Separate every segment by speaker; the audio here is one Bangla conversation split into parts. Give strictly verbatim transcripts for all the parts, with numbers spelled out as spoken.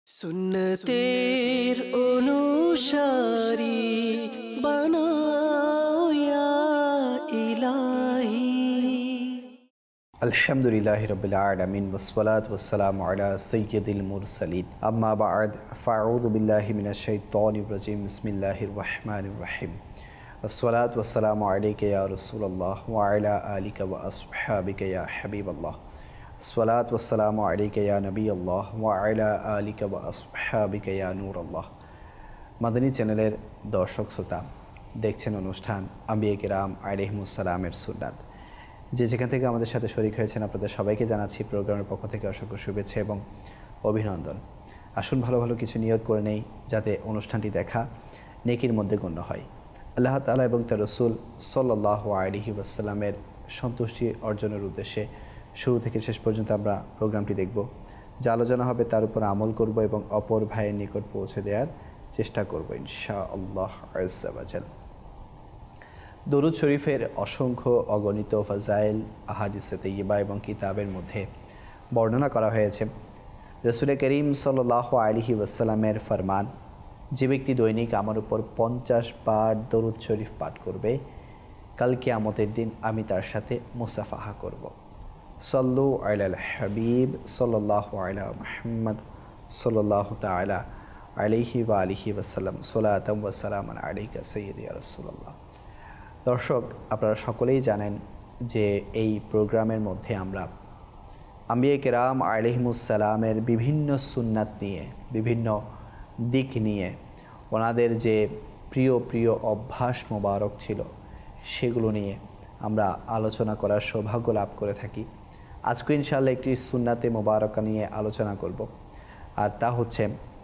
Speaker 1: সুন্নতের অনুসারী বানাও ইয়া ইলাহি।
Speaker 2: আলহামদুলিল্লাহি রাব্বিল আলামিন ওয়াসসালাতু ওয়াসসালামু আলা সাইয়্যিদিল মুরসালিন আম্মা বা'দ ফাআউযু বিল্লাহি মিনাশ শাইতানির রাজিম বিসমিল্লাহির রহমানির রহিম ওয়াসসালাতু ওয়াসসালামু আলাইকা ইয়া রাসূলুল্লাহ ওয়া আলা আলিকা ওয়া আসহাবিকা ইয়া হাবিবাল্লাহ ওয়াসসালাতু ওয়াসসালামু আলাইকা ইয়া নবিয়াল্লাহ ওয়া আলা আলিকা ওয়া আসহাবিকা ইয়া নূরাল্লাহ। মাদানী চ্যানেলের দর্শক শ্রোতা, দেখছেন অনুষ্ঠান আম্বিয়া কিরাম আলাইহিমুস সালামের সুন্নাত। যে যেখান থেকে আমাদের সাথে শরীক হয়েছেন আপনাদের সবাইকে জানাচ্ছি প্রোগ্রামের পক্ষ থেকে অসংখ্য শুভেচ্ছা এবং অভিনন্দন। আসুন ভালো ভালো কিছু নিয়ত করে নেই, যাতে অনুষ্ঠানটি দেখা নেকির মধ্যে গণ্য হয়। আল্লাহ তাআলা এবং তার রাসূল সাল্লাল্লাহু আলাইহি ওয়াসাল্লামের সন্তুষ্টি অর্জনের উদ্দেশ্যে শুরু থেকে শেষ পর্যন্ত আমরা প্রোগ্রামটি দেখব। যা আলোচনা হবে তার উপর আমল করব এবং অপর ভাইয়ের নিকট পৌঁছে দেওয়ার চেষ্টা করব ইনশাআল্লাহ আজ্জা ওয়া জাল। দরুদ শরীফের অসংখ্য অগণিত ফাজাইল আহাদিসে তাইয়্যিবা এবং কিতাবের মধ্যে বর্ণনা করা হয়েছে। রাসূল করিম সাল্লাল্লাহু আলাইহি ওয়াসাল্লামের ফরমান, যে ব্যক্তি দৈনিক আমার উপর পঞ্চাশ বার দরুদ শরীফ পাঠ করবে, কাল কিয়ামতের দিন আমি তার সাথে মুসাফাহা করব। সাল্লু আলাল হাবিব সাল্লাল্লাহু আলা মুহাম্মদ সাল্লাল্লাহু তাআলা আলাইহি ওয়া আলিহি ওয়াসাল্লাম সালাতাম ওয়া সালামান আলাইকা সাইয়্যিদি ইয়া রাসূলুল্লাহ। দর্শক, আপনারা সকলেই জানেন যে এই প্রোগ্রামের মধ্যে আমরা আম্বিয়া কিরাম আলাইহিমুস সালামের বিভিন্ন সুন্নাত নিয়ে, বিভিন্ন দিক নিয়ে, ওনাদের যে প্রিয় প্রিয় অভ্যাস মোবারক ছিল সেগুলো নিয়ে আমরা আলোচনা করার সৌভাগ্য লাভ করে থাকি। আজকে ইনশাআল্লাহ একটি সুন্নাতে মোবারকা নিয়ে আলোচনা করব, আর তা হচ্ছে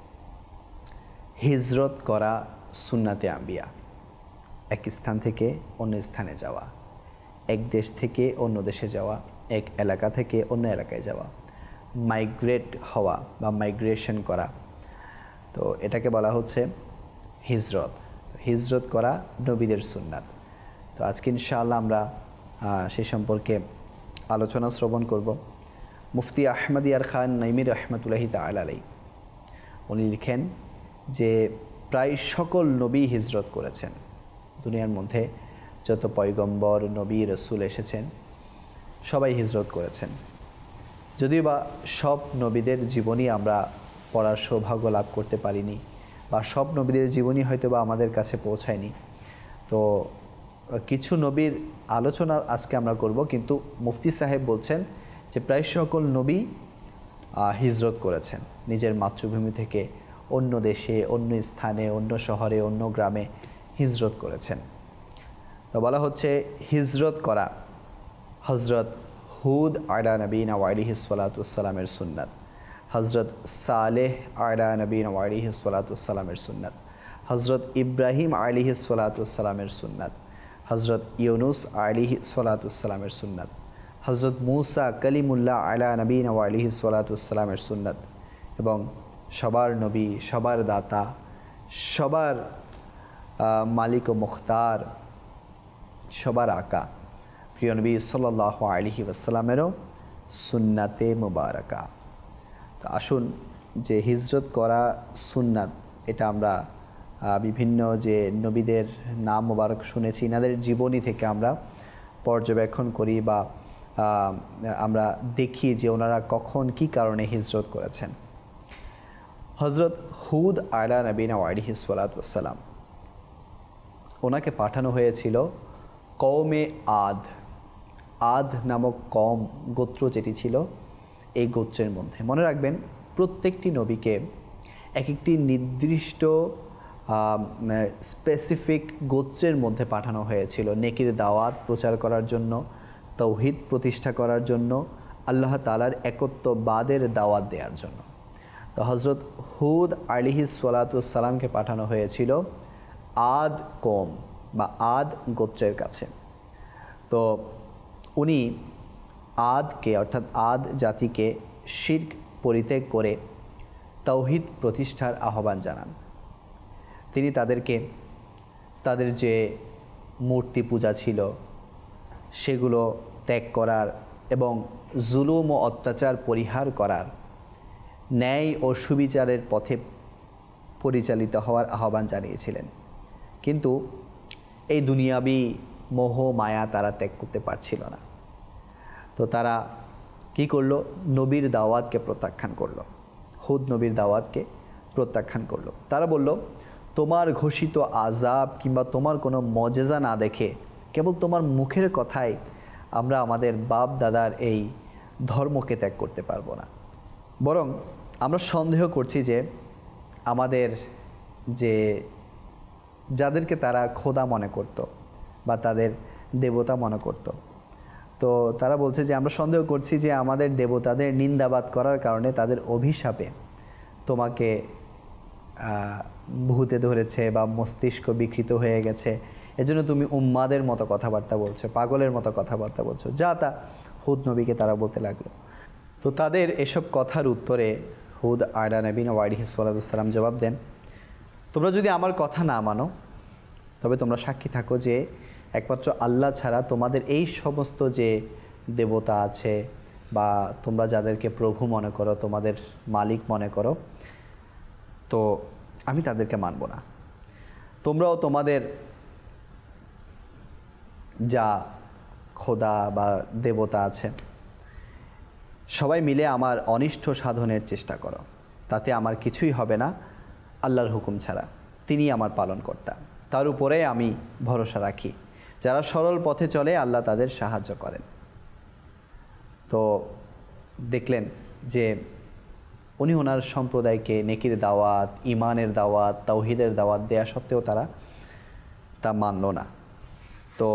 Speaker 2: হিজরত করা সুন্নাতে আম্বিয়া। এক স্থান থেকে অন্য স্থানে যাওয়া, এক দেশ থেকে অন্য দেশে যাওয়া, এক এলাকা থেকে অন্য এলাকায় যাওয়া, মাইগ্রেট হওয়া বা মাইগ্রেশন করা, তো এটাকে বলা হচ্ছে হিজরত। হিজরত করা নবীদের সুন্নাত। তো আজকে ইনশাআল্লাহ আমরা সে সম্পর্কে আলোচনা শ্রবণ করব। মুফতি আহমদ ইয়ার খান নাইমি রহমতুল্লাহি তাআলা আলাইহি উনি লিখেন যে প্রায় সকল নবী হিজরত করেছেন। দুনিয়ার মধ্যে যত পয়গম্বর নবী রসুল এসেছেন সবাই হিজরত করেছেন। যদিও বা সব নবীদের জীবনী আমরা পড়ার সৌভাগ্য লাভ করতে পারিনি, বা সব নবীদের জীবনী হয়তো বা আমাদের কাছে পৌঁছায়নি, তো কিছু নবীর আলোচনা আজকে আমরা করব। কিন্তু মুফতি সাহেব বলছেন যে প্রায় সকল নবী হিজরত করেছেন, নিজের মাতৃভূমি থেকে অন্য দেশে, অন্য স্থানে, অন্য শহরে, অন্য গ্রামে হিজরত করেছেন। তো বলা হচ্ছে হিজরত করা হজরত হুদ আলা নবীনা আলাইহিস সালাতু ওয়াসসালামের সুন্নাত, হজরত সালেহ আলা নবীনা আলাইহিস সালাতু ওয়াসসালামের সুন্নাত, হজরত ইব্রাহিম আলাইহিস সালাতু ওয়াসসালামের সুন্নাত, হজরত ইউনুস আলাইহিস সালাতু ওয়াসসালামের সুন্নাত, হজরত মুসা কালিমুল্লাহ আলা নবীনা আলাইহিস সালাতু ওয়াসসালামের সুন্নাত, এবং সবার নবী, সবার দাতা, সবার মালিক ও মুখতার, সবার আকা প্রিয় নবী সাল্লাল্লাহু আলাইহি ওয়াসাল্লামেরও সুন্নাতে মুবারাকা। তো আসুন, যে হিজরত করা সুন্নাত, এটা আমরা বিভিন্ন যে নবীদের নাম মুবারক শুনেছি, এনাদের জীবনী থেকে আমরা পর্যবেক্ষণ করি বা আমরা দেখি যে ওনারা কখন কি কারণে হিজরত করেছেন। হজরত হুদ আলা নবীনা আলাইহিস সালাতু ওয়াসসালাম, ওনাকে পাঠানো হয়েছিল কওমে আদ। আদ নামক কম গোত্র যেটি ছিল, এই গোত্রের মধ্যে মনে রাখবেন প্রত্যেকটি নবীকে এক একটি নির্দিষ্ট স্পেসিফিক গোত্রের মধ্যে পাঠানো হয়েছিল নেকির দাওয়াত প্রচার করার জন্য, তাওহীদ প্রতিষ্ঠা করার জন্য, আল্লাহ তাআলার একত্ববাদের দাওয়াত দেওয়ার জন্য। তো হজরত হুদ আলাইহিস সালাতু ওয়াসসালামকে পাঠানো হয়েছিল আদ কওম বা আদ গোত্রের কাছে। তো উনি আদকে অর্থাৎ আদ জাতিকে শিরক পরিত্যাগ করে তাওহীদ প্রতিষ্ঠার আহ্বান জানান। তিনি তাদেরকে তাদের যে মূর্তি পূজা ছিল সেগুলো ত্যাগ করার এবং জুলুম ও অত্যাচার পরিহার করার ন্যায় ও সুবিচারের পথে পরিচালিত হওয়ার আহ্বান জানিয়েছিলেন। কিন্তু এই দুনিয়াবি মোহ মায়া তারা ত্যাগ করতে পারছিল না। তো তারা কি করলো? নবীর দাওয়াতকে প্রত্যাখ্যান করলো, হুদ নবীর দাওয়াতকে প্রত্যাখ্যান করলো। তারা বলল, তোমার ঘোষিত আযাব কিংবা তোমার কোনো মজেজা না দেখে কেবল তোমার মুখের কথায় আমরা আমাদের বাপ দাদার এই ধর্মকে ত্যাগ করতে পারবো না। বরং আমরা সন্দেহ করছি যে আমাদের যে যাদেরকে তারা খোদা মনে করত বা তাদের দেবতা মনে করত, তো তারা বলছে যে আমরা সন্দেহ করছি যে আমাদের দেবতাদের নিন্দাবাদ করার কারণে তাদের অভিশাপে তোমাকে ভূতে ধরেছে বা মস্তিষ্ক বিকৃত হয়ে গেছে, এজন্য তুমি উম্মাদের মতো কথাবার্তা বলছো, পাগলের মতো কথাবার্তা বলছো, যা তা হুদ নবীকে তারা বলতে লাগলো। তো তাদের এসব কথার উত্তরে হুদ আলা নবীনা আলাইহিস সালাতু ওয়াস সালাম জবাব দেন, তোমরা যদি আমার কথা না মানো তবে তোমরা সাক্ষী থাকো যে একমাত্র আল্লাহ ছাড়া তোমাদের এই সমস্ত যে দেবতা আছে বা তোমরা যাদেরকে প্রভু মনে করো, তোমাদের মালিক মনে করো, তো আমি তাদেরকে মানব না। তোমরাও তোমাদের যা খোদা বা দেবতা আছে সবাই মিলে আমার অনিষ্ট সাধনের চেষ্টা করো, তাতে আমার কিছুই হবে না আল্লাহর হুকুম ছাড়া। তিনি আমার পালনকর্তা, তার উপরে আমি ভরসা রাখি। যারা সরল পথে চলে আল্লাহ তাদের সাহায্য করেন। তো দেখলেন যে উনি ওনার সম্প্রদায়কে নেকির দাওয়াত, ইমানের দাওয়াত, তাওহীদের দাওয়াত দেয়া সত্ত্বেও তারা তা মানল না। তো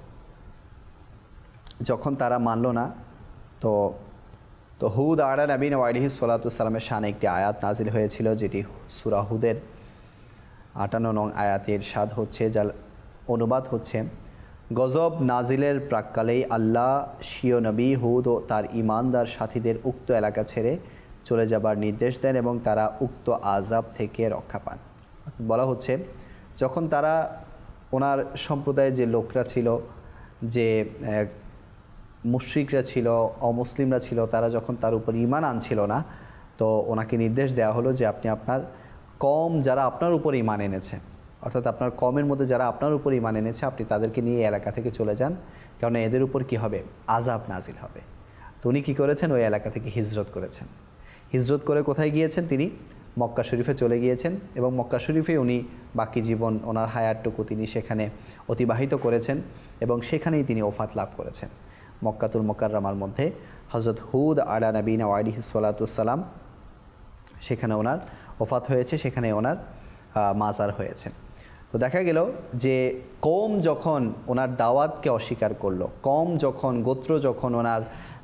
Speaker 2: যখন তারা মানল না, তো তো হুদ আলা নবীনা আলাইহিস সালাতু ওয়াস সালামের শানে একটি আয়াত নাজিল হয়েছিল, যেটি সূরা হুদের আটান্ন নং আয়াতে ইরশাদ হচ্ছে, যার অনুবাদ হচ্ছে, গজব নাজিলের প্রাক্কালেই আল্লাহ স্বীয় নবী হুদ ও তার ইমানদার সাথীদের উক্ত এলাকা ছেড়ে চলে যাবার নির্দেশ দেন এবং তারা উক্ত আযাব থেকে রক্ষা পান। বলা হচ্ছে, যখন তারা ওনার সম্প্রদায়ের যে লোকরা ছিল, যে মুশরিকরা ছিল, অমুসলিমরা ছিল, তারা যখন তার উপর ঈমান আনছিল না, তো ওনাকে নির্দেশ দেওয়া হলো যে আপনি আপনার কম যারা আপনার উপর ঈমান এনেছে, অর্থাৎ আপনার কমের মধ্যে যারা আপনার উপর ঈমান এনেছে, আপনি তাদেরকে নিয়ে এলাকা থেকে চলে যান, কারণ এদের উপর কি হবে? আযাব নাজিল হবে। তো উনি কী করেছেন? ওই এলাকা থেকে হিজরত করেছেন। হিজরত করে কোথায় গিয়েছেন? তিনি মক্কা শরীফে চলে গিয়েছেন এবং মক্কা শরীফে উনি বাকি জীবন, ওনার হায়াতটুকু তিনি সেখানে অতিবাহিত করেছেন এবং সেখানেই তিনি ওফাত লাভ করেছেন। মক্কাতুল মুকাররমার মধ্যে হযরত হুদ আলা নবীনা আলাইহিস সালাতু ওয়াস সালাম, সেখানে ওনার ওফাত হয়েছে, সেখানে ওনার মাজার হয়েছে। তো দেখা গেল যে কওম যখন ওনার দাওয়াতকে অস্বীকার করলো, কওম যখন, গোত্র যখন ওনার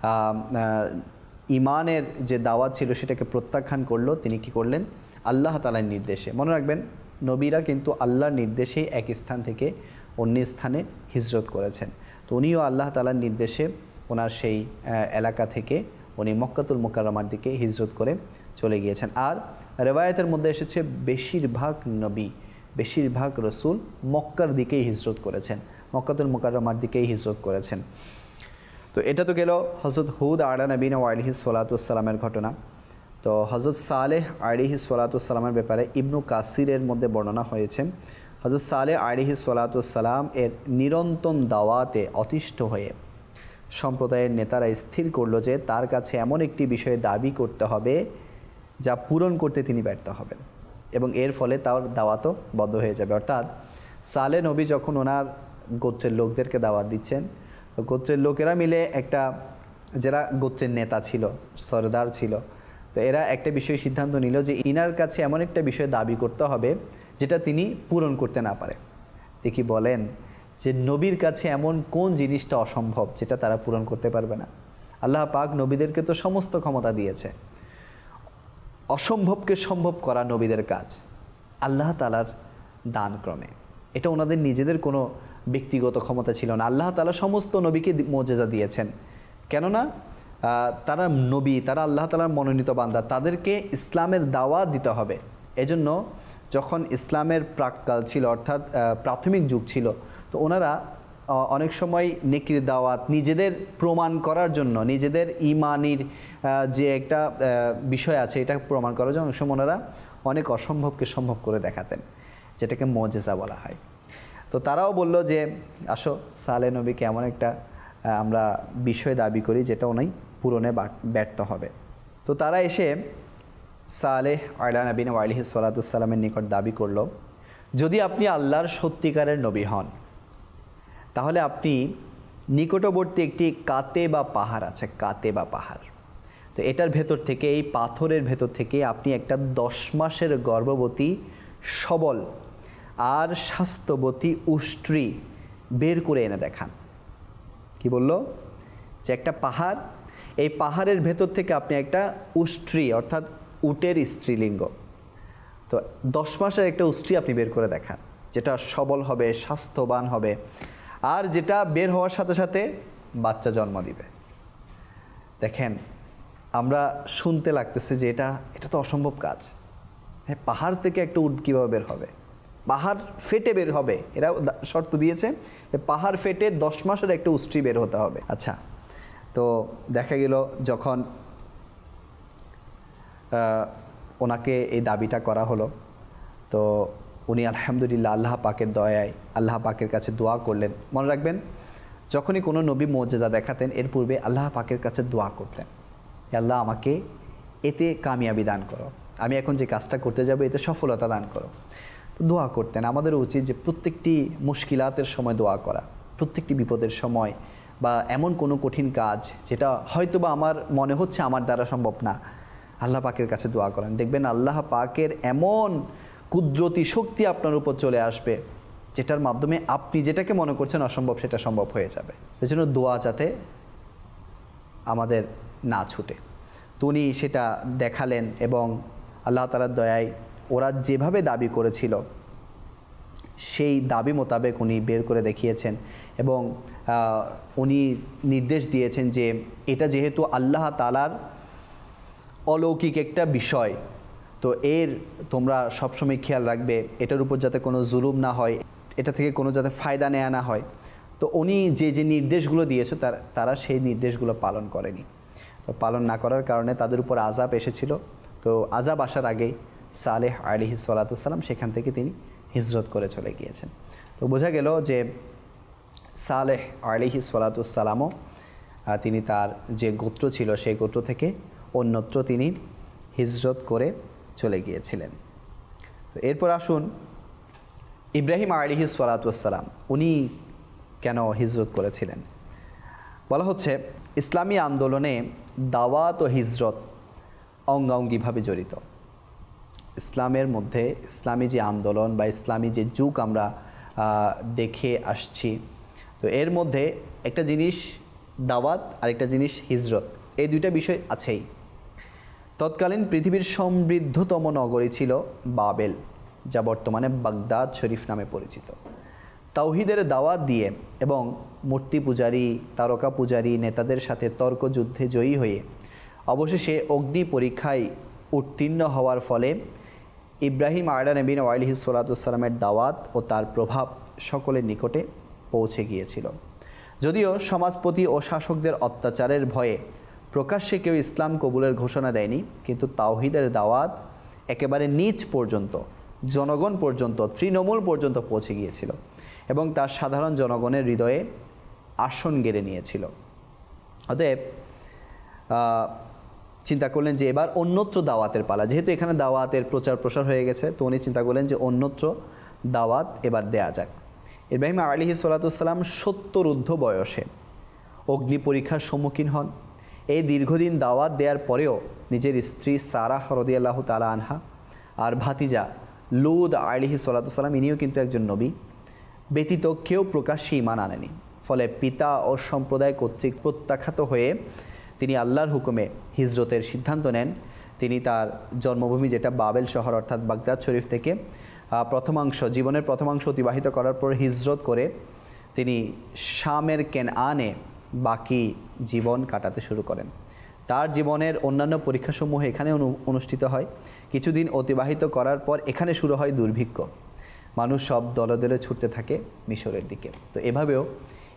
Speaker 2: ইমানের যে দাওয়াত ছিল সেটাকে প্রত্যাখ্যান করলো, তিনি কি করলেন? আল্লাহ তাআলার নির্দেশে। মনে রাখবেন, নবীরা কিন্তু আল্লাহর নির্দেশেই এক স্থান থেকে অন্য স্থানে হিজরত করেছেন। তো উনিও আল্লাহ তাআলার নির্দেশে ওনার সেই এলাকা থেকে উনি মক্কাতুল মুকাররমার দিকে হিজরত করে চলে গিয়েছেন। আর রেওয়ায়েতের মধ্যে এসেছে বেশিরভাগ নবী, বেশিরভাগ রসুল মক্কার দিকেই হিজরত করেছেন, মক্কাতুল মুকাররমার দিকেই হিজরত করেছেন। তো এটা তো গেল হযরত হুদ আলা নবীনা আলাইহিস সালাতু ওয়াস সালামের ঘটনা। তো হযরত সালেহ আলাইহিস সালাতু ওয়াস সালামের ব্যাপারে ইবনু কাসিরের মধ্যে বর্ণনা হয়েছে, হযরত সালেহ আলাইহিস সালাতু ওয়াস সালাম এর নিরন্তর দাওয়াতে অতিষ্ঠ হয়ে সম্প্রদায়ের নেতারা স্থির করলো যে তার কাছে এমন একটি বিষয়ে দাবি করতে হবে যা পূরণ করতে তিনি ব্যর্থ হবেন এবং এর ফলে তার দাওয়াতও বন্ধ হয়ে যাবে। অর্থাৎ সালেহ নবী যখন ওনার গোত্রের লোকদেরকে দাওয়াত দিচ্ছেন, তো গোত্রের লোকেরা মিলে একটা, যারা গোত্রের নেতা ছিল, সরদার ছিল, তো এরা একটা বিষয় সিদ্ধান্ত নিল যে ইনার কাছে এমন একটা বিষয় দাবি করতে হবে যেটা তিনি পূরণ করতে না পারে। দেখি বলেন যে নবীর কাছে এমন কোন জিনিসটা অসম্ভব যেটা তারা পূরণ করতে পারবে না? আল্লাহ পাক নবীদেরকে তো সমস্ত ক্ষমতা দিয়েছে, অসম্ভবকে সম্ভব করা নবীদের কাজ আল্লাহ তাআলার দান ক্রমে। এটা ওনাদের নিজেদের কোনো ব্যক্তিগত ক্ষমতা ছিল না। আল্লাহ তাআলা সমস্ত নবীকে মুজিজা দিয়েছেন, কেননা তারা নবী, তারা আল্লাহ তাআলার মনোনীত বান্দা, তাদেরকে ইসলামের দাওয়াত দিতে হবে। এজন্য যখন ইসলামের প্রাক্কাল ছিল, অর্থাৎ প্রাথমিক যুগ ছিল, তো ওনারা অনেক সময় নেকির দাওয়াত নিজেদের প্রমাণ করার জন্য, নিজেদের ইমানির যে একটা বিষয় আছে এটা প্রমাণ করার জন্য অনেক সময় ওনারা অনেক অসম্ভবকে সম্ভব করে দেখাতেন, যেটাকে মুজিজা বলা হয়। তো তারাও বলল যে আসো সালেহ নবীকে এমন একটা আমরা বিষয় দাবি করি যেটা উনি পূরণে ব্যর্থ হবে। তো তারা এসে সালেহ আলা নবীনা আলাইহিস সালাতু ওয়াস সালামের নিকট দাবি করলো, যদি আপনি আল্লাহর সত্যিকারের নবী হন তাহলে আপনি নিকটবর্তী একটি কাতে বা পাহাড় আছে, কাতে বা পাহাড়, তো এটার ভেতর থেকে, এই পাথরের ভেতর থেকে আপনি একটা দশ মাসের গর্ভবতী সবল আর স্বাস্থ্যবতী উষ্ট্রী বের করে এনে দেখান। কি বলল? যে একটা পাহাড়, এই পাহাড়ের ভেতর থেকে আপনি একটা উষ্ট্রী অর্থাৎ উটের স্ত্রীলিঙ্গ, তো দশ মাসের একটা উষ্ট্রী আপনি বের করে দেখান, যেটা সবল হবে, স্বাস্থ্যবান হবে, আর যেটা বের হওয়ার সাথে সাথে বাচ্চা জন্ম দিবে। দেখেন, আমরা শুনতে লাগতেছে যে এটা এটা তো অসম্ভব কাজ। হ্যাঁ, পাহাড় থেকে একটা উট কীভাবে বের হবে? পাহাড় ফেটে বের হবে, এরা শর্ত দিয়েছে যে পাহাড় ফেটে দশ মাসের একটা উষ্ট্রী বের হতে হবে। আচ্ছা, তো দেখা গেল যখন ওনাকে এই দাবিটা করা হলো, তো উনি আলহামদুলিল্লাহ আল্লাহ পাকের দয়ায় আল্লাহ পাকের কাছে দোয়া করলেন। মনে রাখবেন, যখনই কোনো নবী মুজিজা দেখাতেন এর পূর্বে আল্লাহ পাকের কাছে দোয়া করতেন, আল্লাহ আমাকে এতে কামিয়াবি দান করো, আমি এখন যে কাজটা করতে যাব এতে সফলতা দান করো। তো দোয়া করতেন। আমাদের উচিত যে প্রত্যেকটি মুশকিলাতের সময় দোয়া করা, প্রত্যেকটি বিপদের সময় বা এমন কোনো কঠিন কাজ যেটা হয়তোবা আমার মনে হচ্ছে আমার দ্বারা সম্ভব না, আল্লাহ পাকের কাছে দোয়া করেন। দেখবেন আল্লাহ পাকের এমন কুদরতি শক্তি আপনার উপর চলে আসবে যেটার মাধ্যমে আপনি যেটাকে মনে করছেন অসম্ভব সেটা সম্ভব হয়ে যাবে। এজন্য দোয়া যাতে আমাদের না ছুটে। তো উনি সেটা দেখালেন এবং আল্লাহ তাআলার দয়ায় ওরা যেভাবে দাবি করেছিল সেই দাবি মোতাবেক উনি বের করে দেখিয়েছেন এবং উনি নির্দেশ দিয়েছেন যে এটা যেহেতু আল্লাহ তাআলার অলৌকিক একটা বিষয়, তো এর তোমরা সবসময় খেয়াল রাখবে এটার উপর যাতে কোনো জুলুম না হয়, এটা থেকে কোনো যাতে ফায়দা নেওয়া না হয়। তো উনি যে যে নির্দেশগুলো দিয়েছে তার তারা সেই নির্দেশগুলো পালন করেনি। তো পালন না করার কারণে তাদের উপর আযাব এসেছিল। তো আযাব আসার আগেই সালেহ আলাইহিস সালাতু ওয়াস সালাম সেখান থেকে তিনি হিজরত করে চলে গিয়েছেন। তো বোঝা গেল যে সালেহ আলাইহিস সালাতু ওয়াস সালামও তিনি তার যে গোত্র ছিল সেই গোত্র থেকে অন্যত্র তিনি হিজরত করে চলে গিয়েছিলেন। তো এরপর আসুন ইব্রাহিম আলাইহিস সালাতু ওয়াস সালাম উনি কেন হিজরত করেছিলেন। বলা হচ্ছে ইসলামী আন্দোলনে দাওয়াত ও হিজরত অঙ্গাঙ্গিভাবে জড়িত। ইসলামের মধ্যে ইসলামী যে আন্দোলন বা ইসলামী যে যুগ আমরা দেখে আসছি, তো এর মধ্যে একটা জিনিস দাওয়াত আর একটা জিনিস হিজরত, এই দুইটা বিষয় আছেই। তৎকালীন পৃথিবীর সমৃদ্ধতম নগরী ছিল বাবেল, যা বর্তমানে বাগদাদ শরীফ নামে পরিচিত। তাওহীদের দাওয়াত দিয়ে এবং মূর্তি পূজারী, তারকা পূজারী নেতাদের সাথে তর্ক যুদ্ধে জয়ী হয়ে অবশেষে অগ্নি পরীক্ষায় উত্তীর্ণ হওয়ার ফলে ইব্রাহিম আলাইহিস আলাইহিস সালাতু ওয়াস সালামের দাওয়াত ও তার প্রভাব সকলের নিকটে পৌঁছে গিয়েছিল। যদিও সমাজপতি ও শাসকদের অত্যাচারের ভয়ে প্রকাশ্যে কেউ ইসলাম কবুলের ঘোষণা দেয়নি, কিন্তু তাওহীদের দাওয়াত একেবারে নিচ পর্যন্ত, জনগণ পর্যন্ত, তৃণমূল পর্যন্ত পৌঁছে গিয়েছিল এবং তার সাধারণ জনগণের হৃদয়ে আসন গেড়ে নিয়েছিল। অতএব চিন্তা করলেন যে এবার অন্যত্র দাওয়াতের পালা, যেহেতু এখানে দাওয়াতের প্রচার প্রসার হয়ে গেছে, তো উনি চিন্তা করলেন যে অন্যত্র দাওয়াত এবার দেয়া যাক। ইব্রাহিম আলাইহিস সালাতু ওয়াস সালাম সত্তরূর্ধ্ব বয়সে অগ্নি পরীক্ষার সম্মুখীন হন। এই দীর্ঘদিন দাওয়াত দেওয়ার পরেও নিজের স্ত্রী সারাহ রাদিয়াল্লাহু তাআলা আনহা আর ভাতিজা লূত আলাইহিস সালাতু ওয়াস সালাম, ইনিও কিন্তু একজন নবী, ব্যতীত কেউ প্রকাশ্যে ঈমান আনেনি। ফলে পিতা ও সম্প্রদায় কর্তৃক প্রত্যাখ্যাত হয়ে তিনি আল্লাহর হুকুমে হিজরতের সিদ্ধান্ত নেন। তিনি তার জন্মভূমি যেটা বাবেল শহর অর্থাৎ বাগদাদ শরীফ থেকে প্রথমাংশ জীবনের প্রথমাংশ অতিবাহিত করার পর হিজরত করে তিনি শামের কেনআনে বাকি জীবন কাটাতে শুরু করেন। তার জীবনের অন্যান্য পরীক্ষাসমূহ এখানে অনুষ্ঠিত হয়। কিছুদিন অতিবাহিত করার পর এখানে শুরু হয় দুর্ভিক্ষ। মানুষ সব দলে দলে ছুটতে থাকে মিশরের দিকে। তো এভাবেও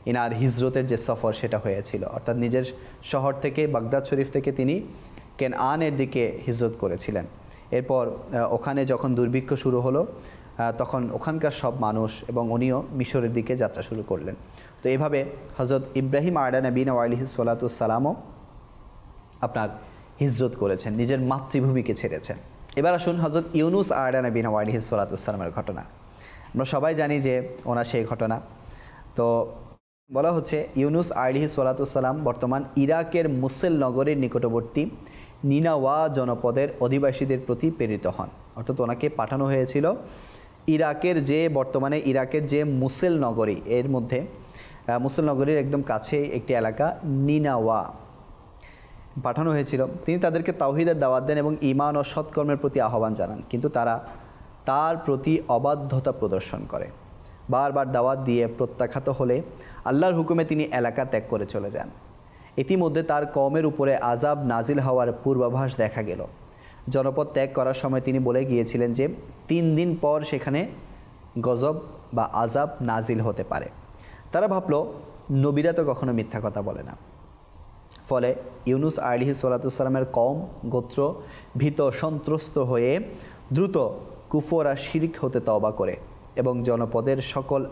Speaker 2: ইনার হিজরতের যে সফর সেটা হয়েছিল, অর্থাৎ নিজের শহর থেকে বাগদাদ শরীফ থেকে তিনি কেনআনের দিকে হিজরত করেছিলেন। এরপর ওখানে যখন দুর্ভিক্ষ শুরু হলো তখন ওখানকার সব মানুষ এবং উনিও মিশরের দিকে যাত্রা শুরু করলেন। তো এভাবে হজরত ইব্রাহিম আলা নবীনা আলাইহিস সালাতু ওয়াস সালামও আপনার হিজরত করেছেন, নিজের মাতৃভূমিকে ছেড়েছেন। এবার আসুন হজরত ইউনুস আলা নবীনা আলাইহিস সালাতু ওয়াস সালামের ঘটনা। আমরা সবাই জানি যে ওনার সেই ঘটনা। তো বলা হচ্ছে ইউনুস আলাইহিস সালাতু ওয়াস সালাম বর্তমান ইরাকের মুসেল নগরের নিকটবর্তী নিনাওয়া জনপদের অধিবাসীদের প্রতি প্রেরিত হন, অর্থাৎ ওনাকে পাঠানো হয়েছিল ইরাকের যে বর্তমানে ইরাকের যে মুসেল নগরী, এর মধ্যে মুসেল নগরীর একদম কাছে একটি এলাকা নিনাওয়া পাঠানো হয়েছিল। তিনি তাদেরকে তাওহীদের দাওয়াত দেন এবং ঈমান ও সৎকর্মের প্রতি আহ্বান জানান, কিন্তু তারা তার প্রতি অবাধ্যতা প্রদর্শন করে। বারবার দাওয়াত দিয়ে প্রত্যাখ্যাত হলে আল্লাহর হুকুমে তিনি এলাকা ত্যাগ করে চলে যান। ইতিমধ্যে তার কওমের উপরে আযাব নাজিল হওয়ার পূর্বাভাস দেখা গেল। জনপদ ত্যাগ করার সময় তিনি বলে গিয়েছিলেন যে তিন দিন পর সেখানে গজব বা আযাব নাজিল হতে পারে। তারা ভাবল নবীরা তো কখনো মিথ্যা কথা বলে না। ফলে ইউনুস আলাইহিস সালাতু ওয়াস সালামের কওম গোত্র ভীত সন্ত্রস্ত হয়ে দ্রুত কুফর আর শিরক হতে তওবা করে এবং জনপদের সকল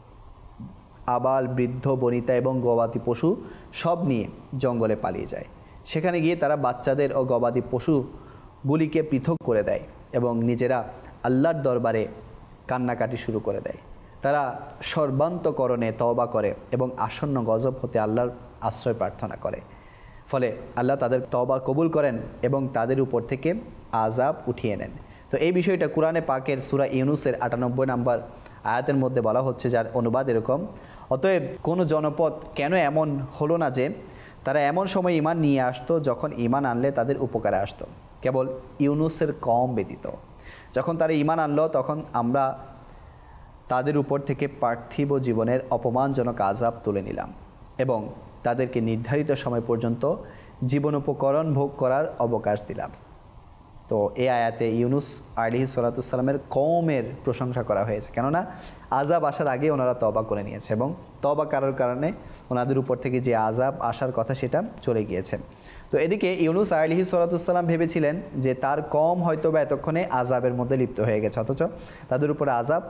Speaker 2: আবাল বৃদ্ধ বনিতা এবং গবাদি পশু সব নিয়ে জঙ্গলে পালিয়ে যায়। সেখানে গিয়ে তারা বাচ্চাদের ও গবাদি পশুগুলিকে পৃথক করে দেয় এবং নিজেরা আল্লাহর দরবারে কান্নাকাটি শুরু করে দেয়। তারা সর্বান্তকরণে তওবা করে এবং আসন্ন গজব হতে আল্লাহর আশ্রয় প্রার্থনা করে। ফলে আল্লাহ তাদের তওবা কবুল করেন এবং তাদের উপর থেকে আযাব উঠিয়ে নেন। তো এই বিষয়টা কুরআনে পাকের সূরা ইউনুসের আটানব্বই নম্বর আয়াতের মধ্যে বলা হচ্ছে, যার অনুবাদ এরকম: অতএব কোনো জনপদ কেন এমন হলো না যে তারা এমন সময় ঈমান নিয়ে আসতো যখন ঈমান আনলে তাদের উপকারে আসতো, কেবল ইউনুসের কওম ব্যতীত। যখন তারা ঈমান আনলো তখন আমরা তাদের উপর থেকে পার্থিব জীবনের অপমানজনক আযাব তুলে নিলাম এবং তাদেরকে নির্ধারিত সময় পর্যন্ত জীবনোপকরণ ভোগ করার অবকাশ দিলাম। তো এই আয়াতে ইউনুস আলাইহিস সালাতু ওয়াস সালামের কওমের প্রশংসা করা হয়েছে, কেননা আযাব আসার আগে ওনারা তওবা করে নিয়েছে এবং তওবা করার কারণে ওনাদের উপর থেকে যে আযাব আসার কথা সেটা চলে গিয়েছে। তো এদিকে ইউনুস আলাইহিস সালাতু ওয়াস সালাম ভেবেছিলেন যে তার কওম হয়তো বা এতক্ষণে আযাবের মধ্যে লিপ্ত হয়ে গেছে, অথচ তাদের উপর আযাব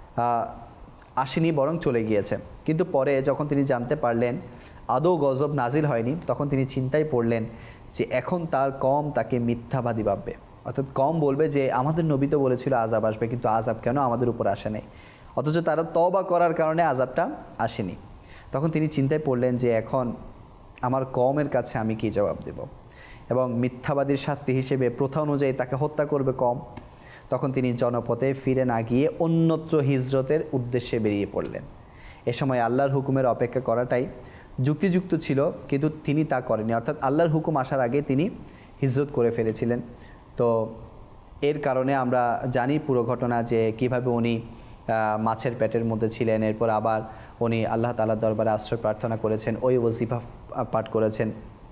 Speaker 2: আসেনি, বরং চলে গিয়েছে। কিন্তু পরে যখন তিনি জানতে পারলেন আদৌ গজব নাজিল হয়নি, তখন তিনি চিন্তায় পড়লেন যে এখন তার কওম তাকে মিথ্যাবাদী ভাববে, অর্থাৎ কওম বলবে যে আমাদের নবী তো বলেছিল আযাব আসবে, কিন্তু আযাব কেন আমাদের উপর আসে নাই, অথচ তারা তওবা করার কারণে আযাবটা আসেনি। তখন তিনি চিন্তায় পড়লেন যে এখন আমার কওমের কাছে আমি কি জবাব দেব, এবং মিথ্যাবাদীর শাস্তি হিসেবে প্রথা অনুযায়ী তাকে হত্যা করবে কওম। তখন তিনি জনপদে ফিরে না গিয়ে অন্যত্র হিজরতের উদ্দেশ্যে বেরিয়ে পড়লেন। এ সময় আল্লাহর হুকুমের অপেক্ষা করাটাই যুক্তিযুক্ত ছিল, কিন্তু তিনি তা করেনি, অর্থাৎ আল্লাহর হুকুম আসার আগে তিনি হিজরত করে ফেলেছিলেন। তো এর কারণে আমরা জানি পুরো ঘটনা, যে কিভাবে উনি মাছের পেটের মধ্যে ছিলেন, এরপর আবার উনি আল্লাহ তাআলার দরবারে আশ্রয় প্রার্থনা করেছেন, ওই ওজিফা পাঠ করেছেন।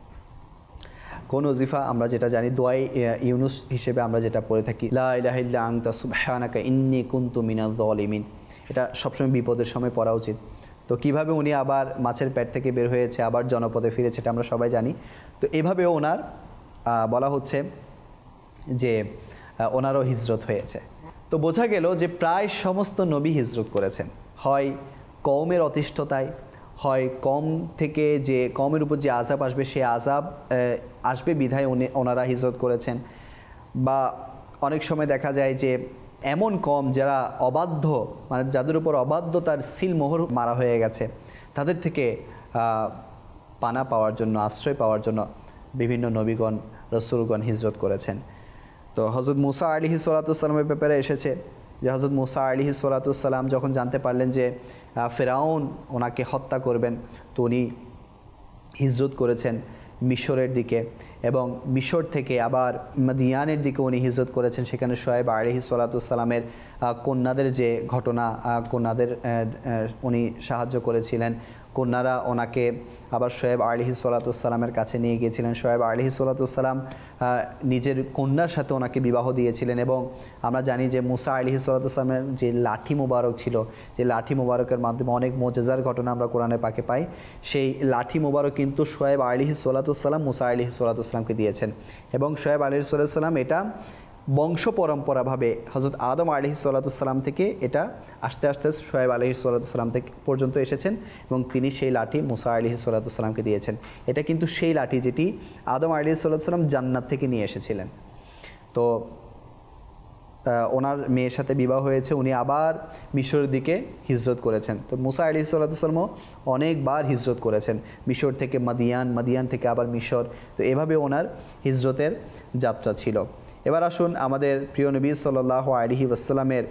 Speaker 2: কোন ওজিফা আমরা যেটা জানি, দোয়াই ইউনুস হিসেবে আমরা যেটা পড়ে থাকি, লা ইলাহা ইল্লা আনতা সুবহানাকা ইন্নী কুনতু মিনাজ জালিমিন, এটা সবসময় বিপদের সময় পড়া উচিত। তো কিভাবে উনি আবার মাছের পেট থেকে বের হয়েছে, আবার জনপদে ফিরেছে, এটা আমরা সবাই জানি। তো এভাবেও ওনার বলা হচ্ছে যে ওনারও হিজরত হয়েছে। তো বোঝা গেল যে প্রায় সমস্ত নবী হিজরত করেছেন, হয় কওমের অতিষ্ঠতায়, হয় কম থেকে যে কওমের উপর যে আযাব আসবে সে আযাব আসবে বিধায় উনি ওনারা হিজরত করেছেন, বা অনেক সময় দেখা যায় যে এমন কম যারা অবাধ্য, মানে যাদের উপর অবাধ্যতার সিলমোহর মারা হয়ে গেছে, তাদের থেকে পানা পাওয়ার জন্য, আশ্রয় পাওয়ার জন্য বিভিন্ন নবীগণ রাসূলগণ হিজরত করেছেন। তো হযরত মুসা আলাইহিস সালাতু ওয়াস সালামের ব্যাপারে এসেছে যে হযরত মুসা আলাইহিস সালাতু ওয়াস সালাম যখন জানতে পারলেন যে ফেরাউন ওনাকে হত্যা করবেন, তো উনি হিজরত করেছেন মিশরের দিকে, এবং মিশর থেকে আবার মাদিয়ানের দিকে উনি হিজরত করেছেন। সেখানে শুআয়ব আলাইহিস সালাতু ওয়াস সালামের কন্যাদের যে ঘটনা, কন্যাদের উনি সাহায্য করেছিলেন, কন্যারা ওনাকে আবার শোয়েব আলাইহিস সালাতু সালামের কাছে নিয়ে গিয়েছিলেন। শোয়েব আলাইহিস সালাতু সালাম নিজের কন্যার সাথে ওনাকে বিবাহ দিয়েছিলেন। এবং আমরা জানি যে মুসা আলাইহিস সালাতু সালামের যে লাঠি মুবারক ছিল, যে লাঠি মুবারকের মাধ্যমে অনেক মুজেজার ঘটনা আমরা কোরআনে পাকে পাই, সেই লাঠি মুবারক কিন্তু শোয়েব আলাইহিস সালাতু সালাম মুসা আলাইহিস সালাতু সালামকে দিয়েছেন। এবং শোয়েব আলাইহিস সালাতু সালাম এটা বংশ পরম্পরাভাবে হযরত আদম আলাইহিস সালাতু সালাম থেকে এটা আস্তে আস্তে শোয়েব আলাইহিস সালাতু সালাম থেকে পর্যন্ত এসেছেন এবং তিনি সেই লাঠি মুসা আলাইহিস সালাতু সালামকে দিয়েছেন। এটা কিন্তু সেই লাঠি যেটি আদম আলাইহিস সালাতু সালাম জান্নাত থেকে নিয়ে এসেছিলেন। তো ওনার মেয়ের সাথে বিবাহ হয়েছে, উনি আবার মিশরের দিকে হিজরত করেছেন। তো মুসা আলাইহিস সালাতু সালামও অনেকবার হিজরত করেছেন, মিশর থেকে মাদিয়ান, মাদিয়ান থেকে আবার মিশর। তো এভাবে ওনার হিজরতের যাত্রা ছিল। এবার আসুন আমাদের প্রিয় নবী সাল্লাল্লাহু আলাইহি ওয়াসাল্লামের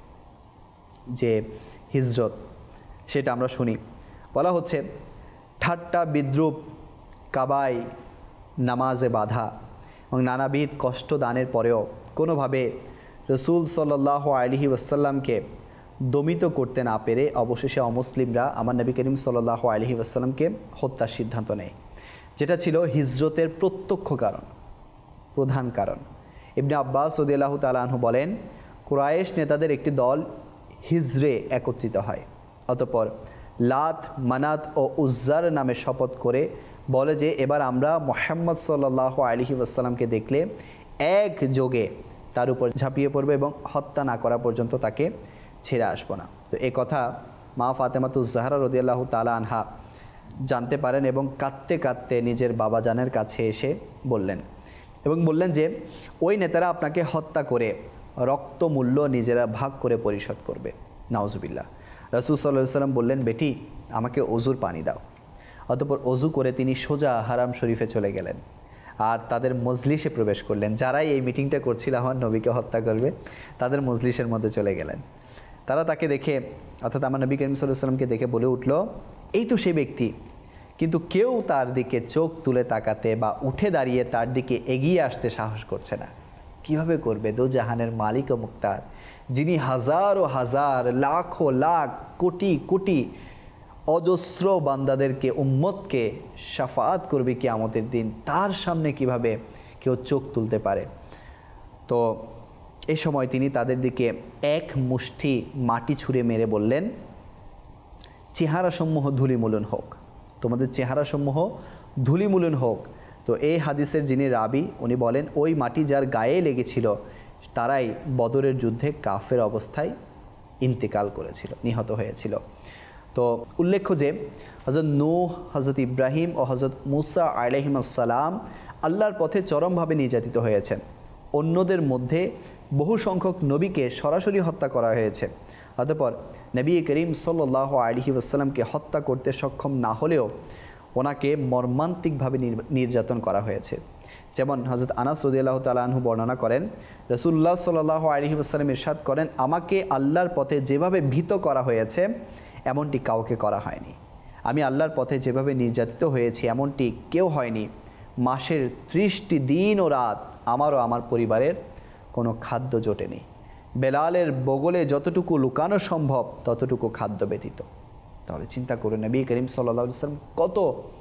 Speaker 2: যে হিজরত সেটা আমরা শুনি। বলা হচ্ছে, ঠাট্টা বিদ্রুপ, কাবায় নামাজে বাধা এবং নানাবিধ কষ্ট দানের পরেও কোনোভাবে রসুল সাল্লাল্লাহু আলাইহি ওয়াসাল্লামকে দমিত করতে না পেরে অবশেষে অমুসলিমরা আমার নবী করিম সাল্লাল্লাহু আলাইহি ওয়াসাল্লামকে হত্যার সিদ্ধান্ত নেয়, যেটা ছিল হিজরতের প্রত্যক্ষ কারণ, প্রধান কারণ। ইবনে আব্বাস রাদিয়াল্লাহু তাআলা আনহু বলেন, কুরাইশ নেতাদের একটি দল হিজরে একত্রিত হয়, অতঃপর লাত, মানাত ও উজ্জার নামে শপথ করে বলে যে এবার আমরা মুহাম্মদ সাল্লাল্লাহু আলাইহি ওয়াসাল্লামকে দেখলে এক যোগে তার উপর ঝাঁপিয়ে পড়বে এবং হত্যা না করা পর্যন্ত তাকে ছেড়ে আসবো না। তো এই কথা মা ফাতেমাতুজ জাহরা রাদিয়াল্লাহু তাআলা আনহা জানতে পারেন এবং কাঁদতে কাঁদতে নিজের বাবাজানের কাছে এসে বললেন এবং বললেন যে ওই নেতারা আপনাকে হত্যা করে রক্তমূল্য নিজেরা ভাগ করে পরিশোধ করবে। নাউজুবিল্লাহ। রাসূল সাল্লাল্লাহু আলাইহি ওয়াসাল্লাম বললেন, বেটি আমাকে অজুর পানি দাও। অতঃপর অজু করে তিনি সোজা হারাম শরীফে চলে গেলেন আর তাদের মজলিসে প্রবেশ করলেন। যারাই এই মিটিংটা করছিল আমার নবীকে হত্যা করবে, তাদের মজলিসের মধ্যে চলে গেলেন। তারা তাকে দেখে, অর্থাৎ আমার নবী করিম সাল্লাল্লাহু আলাইহি ওয়াসাল্লামকে দেখে বলে উঠল, এই তো সেই ব্যক্তি। কিন্তু কেউ তার দিকে চোখ তুলে তাকাতে বা উঠে দাঁড়িয়ে তার দিকে এগিয়ে আসতে সাহস করছে না। কিভাবে করবে? দোজাহানের মালিক ও মুক্তার, যিনি হাজার ও হাজার, লাখো লাখ, কোটি কোটি অজস্র বান্দাদেরকে, উম্মতকে শাফাআত করবে কিয়ামতের দিন, তার সামনে কিভাবে কেউ চোখ তুলতে পারে? তো এই সময় তিনি তাদের দিকে এক মুষ্টি মাটি ছুঁড়ে মেরে বললেন, চেহারাসমূহ ধুলিমূলন হোক, তোমাদের চেহারাসমূহ ধুলিমূলন হোক। তো এই হাদিসের যিনি রাবি উনি বলেন, ওই মাটি যার গায়ে লেগেছিল তারাই বদরের যুদ্ধে কাফের অবস্থায় ইন্তেকাল করেছিল, নিহত হয়েছিল। তো উল্লেখ্য যে হযরত নূহ, হযরত ইব্রাহিম ও হযরত মুসা আলাইহিস সালাম আল্লাহর পথে চরমভাবে নির্যাতিত হয়েছেন। অন্যদের মধ্যে বহু সংখ্যক নবীকে সরাসরি হত্যা করা হয়েছে। অতঃপর নবী করিম সাল্লাল্লাহু আলাইহি ওয়াসাল্লামকে হত্যা করতে সক্ষম না হলেও ওনাকে মর্মান্তিকভাবে নির্যাতন করা হয়েছে। যেমন হযরত আনাস রাদিয়াল্লাহু তাআলা আনহু বর্ণনা করেন, রাসূলুল্লাহ সাল্লাল্লাহু আলাইহি ওয়াসাল্লাম ইরশাদ করেন, আমাকে আল্লাহর পথে যেভাবে ভীত করা হয়েছে এমনটি কাউকে করা হয়নি। আমি আল্লাহর পথে যেভাবে নির্যাতিত হয়েছি এমনটি কেউ হয়নি। মাসের ত্রিশটি দিন ও রাত আমার ও আমার পরিবারের কোনো খাদ্য জোটেনি। বেলালের বগলে যতটুকু লুকানো সম্ভব ততটুকু খাদ্য ব্যতীত। তাহলে চিন্তা করুন নবী করিম সাল্লাল্লাহু আলাইহি ওয়াসাল্লাম কত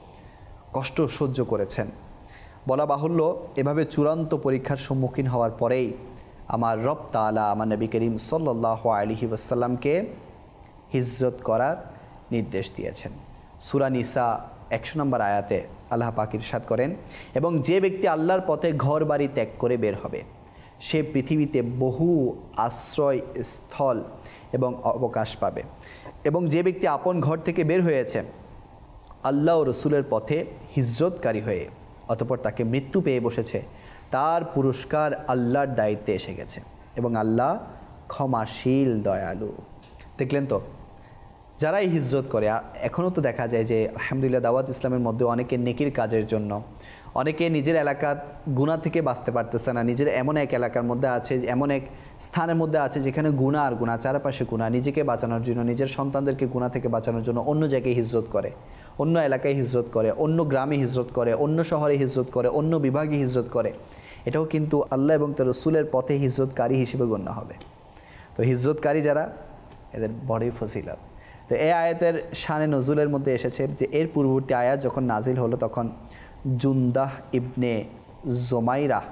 Speaker 2: কষ্ট সহ্য করেছেন। বলা বাহুল্য, এভাবে চূড়ান্ত পরীক্ষার সম্মুখীন হওয়ার পরেই আমার রব তাআলা আমার নবী করিম সাল্লাল্লাহু আলাইহি ওয়াসাল্লামকে হিজরত করার নির্দেশ দিয়েছেন। সূরা নিসা একশো নম্বর আয়াতে আল্লাহ পাক ইরশাদ করেন, এবং যে ব্যক্তি আল্লাহর পথে ঘর বাড়ি ত্যাগ করে বের হবে সে পৃথিবীতে বহু আশ্রয় স্থল এবং অবকাশ পাবে। এবং যে ব্যক্তি আপন ঘর থেকে বের হয়েছে আল্লাহ ও রসুলের পথে হিজরতকারী হয়ে অতঃপর তাকে মৃত্যু পেয়ে বসেছে, তার পুরস্কার আল্লাহর দায়িত্বে এসে গেছে এবং আল্লাহ ক্ষমাশীল, দয়ালু। দেখলেন তো, যারাই হিজরত করে, এখনও তো দেখা যায় যে আলহামদুলিল্লাহ দাওয়াত ইসলামের মধ্যে অনেকে নেকির কাজের জন্য, অনেকে নিজের এলাকার গুনাহ থেকে বাঁচতে পারতেছে না, নিজের এমন এক এলাকার মধ্যে আছে, এমন এক স্থানের মধ্যে আছে যেখানে গুনাহ আর গুনাহ, চারপাশে গুনাহ, নিজেকে বাঁচানোর জন্য, নিজের সন্তানদেরকে গুনাহ থেকে বাঁচানোর জন্য অন্য জায়গায় হিজরত করে, অন্য এলাকায় হিজরত করে, অন্য গ্রামে হিজরত করে, অন্য শহরে হিজরত করে, অন্য বিভাগে হিজরত করে। এটাও কিন্তু আল্লাহ এবং তার রসুলের পথে হিজরতকারী হিসেবে গণ্য হবে। তো হিজরতকারী যারা, এদের বড়ই ফজিলত। তো এই আয়াতের শানে নজুলের মধ্যে এসেছে যে এর পূর্ববর্তী আয়াত যখন নাজিল হলো তখন জুন্দাহ ইবনে জোমাইরা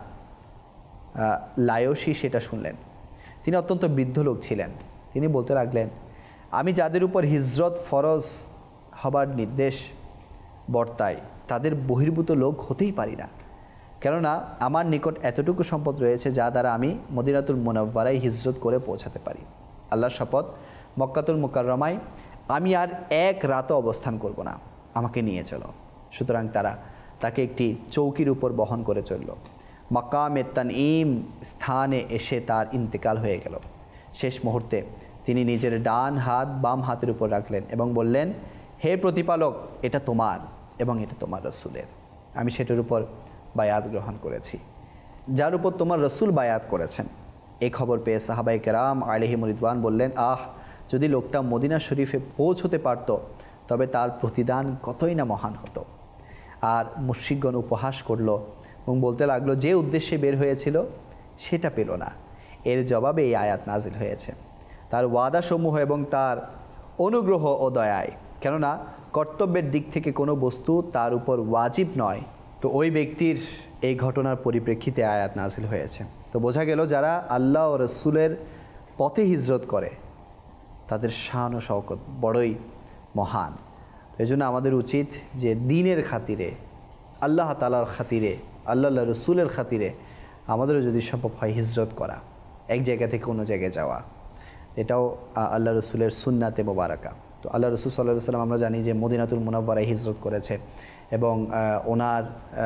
Speaker 2: লায়সী সেটা শুনলেন। তিনি অত্যন্ত বৃদ্ধ লোক ছিলেন। তিনি বলতে লাগলেন, আমি যাদের উপর হিজরত ফরজ হবার নির্দেশ বর্তায় তাদের বহির্ভূত লোক হতেই পারি না, কেননা আমার নিকট এতটুকু সম্পদ রয়েছে যা দ্বারা আমি মদিনাতুল মুনাওয়ারায় হিজরত করে পৌঁছাতে পারি। আল্লাহর শপথ, মক্কাতুল মুকাররমায় আমি আর এক রাতও অবস্থান করব না, আমাকে নিয়ে চলো। সুতরাং তারা তাকে একটি চৌকির উপর বহন করে চলল। মাকামে তানঈম স্থানে এসে তার ইন্তেকাল হয়ে গেল। শেষ মুহূর্তে তিনি নিজের ডান হাত বাম হাতের উপর রাখলেন এবং বললেন, হে প্রতিপালক, এটা তোমার এবং এটা তোমার রসুলের। আমি সেটার উপর বায়াত গ্রহণ করেছি যার উপর তোমার রসুল বায়াত করেছেন। এই খবর পেয়ে সাহাবায়ে কেরাম আলাইহিমুর রিদওয়ান বললেন, আহ, যদি লোকটা মদিনা শরীফে পৌঁছতে পারত তবে তার প্রতিদান কতই না মহান হতো। আর মুশরিকগণ উপহাস করলো এবং বলতে লাগলো, যে উদ্দেশ্যে বের হয়েছিল সেটা পেল না। এর জবাবে এই আয়াত নাজিল হয়েছে তার ওয়াদাসমূহ এবং তার অনুগ্রহ ও দয়ায়, কেননা কর্তব্যের দিক থেকে কোনো বস্তু তার উপর ওয়াজিব নয়। তো ওই ব্যক্তির এই ঘটনার পরিপ্রেক্ষিতে আয়াত নাজিল হয়েছে। তো বোঝা গেল যারা আল্লাহ ও রসুলের পথে হিজরত করে তাদের শান ও শওকত বড়ই মহান। এই জন্য আমাদের উচিত যে দিনের খাতিরে, আল্লাহ তাআলার খাতিরে, আল্লাহ রসুলের খাতিরে আমাদেরও যদি সম্ভব হয় হিজরত করা, এক জায়গা থেকে অন্য জায়গায় যাওয়া। এটাও আল্লাহ রসুলের সুন্নাতে মোবারকা। তো আল্লাহ রসুল সাল্লাল্লাহু আলাইহি ওয়াসাল্লাম আমরা জানি যে মদিনাতুল মুনাওয়ারায় হিজরত করেছে এবং ওনার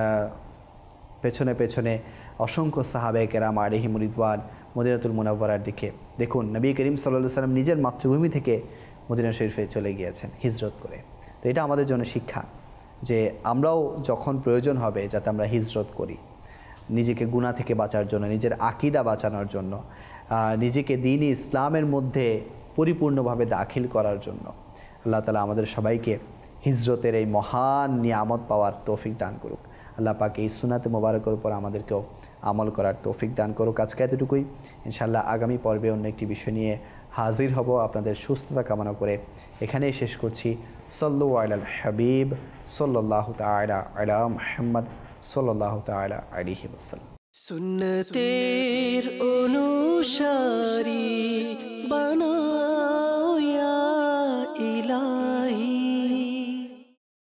Speaker 2: পেছনে পেছনে অসংখ্য সাহাবায়ে কেরাম আলাইহিমুর রিদওয়ান মদিনাতুল মুনাওয়ারার দিকে। দেখুন, নবী করিম সাল্লাল্লাহু আলাইহি ওয়াসাল্লাম নিজের মাতৃভূমি থেকে মদিনা শরীফে চলে গিয়েছেন হিজরত করে। তো এটা আমাদের জন্য শিক্ষা যে আমরাও যখন প্রয়োজন হবে যাতে আমরা হিজরত করি, নিজেকে গুনাহ থেকে বাঁচার জন্য, নিজের আকীদা বাঁচানোর জন্য, নিজেকে দ্বীন ইসলামের মধ্যে পরিপূর্ণভাবে দাখিল করার জন্য। আল্লাহ তাআলা আমাদের সবাইকে হিজরতের এই মহান নিয়ামত পাওয়ার তৌফিক দান করুক। আল্লাহ পাক এই সুন্নাতে মোবারকের উপর আমাদেরকেও আমল করার তৌফিক দান করুক। আজকে এতটুকুই। ইনশাআল্লাহ আগামী পর্বে অন্য একটি বিষয় নিয়ে হাজির হব। আপনাদের সুস্থতা কামনা করে এখানেই শেষ করছি। সাল্লু আলাল হাবিব সাল্লাল্লাহু তাআলা আলা মুহাম্মদ সাল্লাল্লাহু তাআলা আলাইহি ওয়াসাল্লাম।
Speaker 1: সুন্নতের অনুসারী